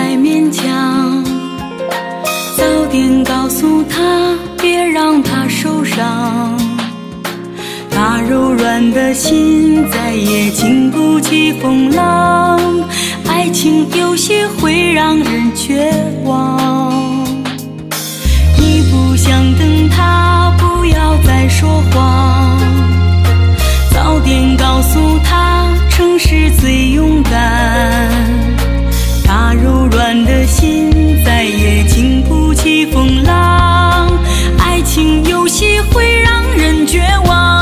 再勉强，早点告诉他，别让他受伤。他柔软的心再也经不起风浪，爱情有些会让人绝望。你不想等他，不要再说谎，早点告诉他，诚实最勇敢。他柔软的心再也经不起风浪，爱情有些会让人绝望。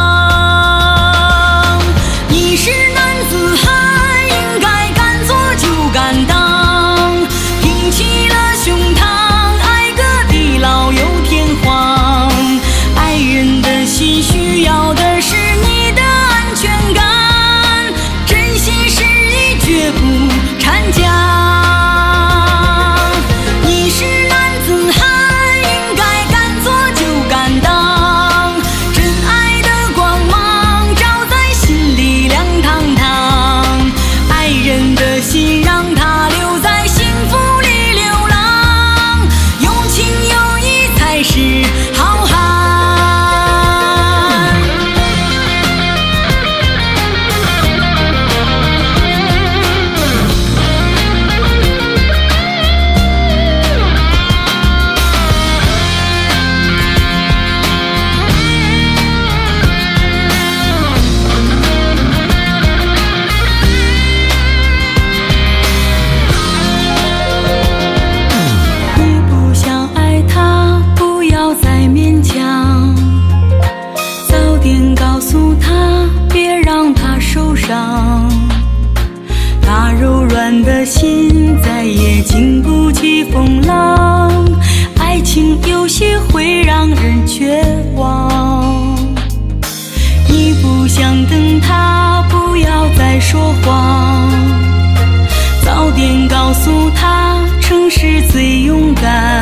你是男子汉，应该敢做就敢当，挺起了胸膛，爱个地老有天荒。爱人的心需要的是你的安全感，真心实意绝不掺假。他柔软的心再也经不起风浪，爱情有些会让人绝望。你不想等他，不要再说谎，早点告诉他，诚实最勇敢。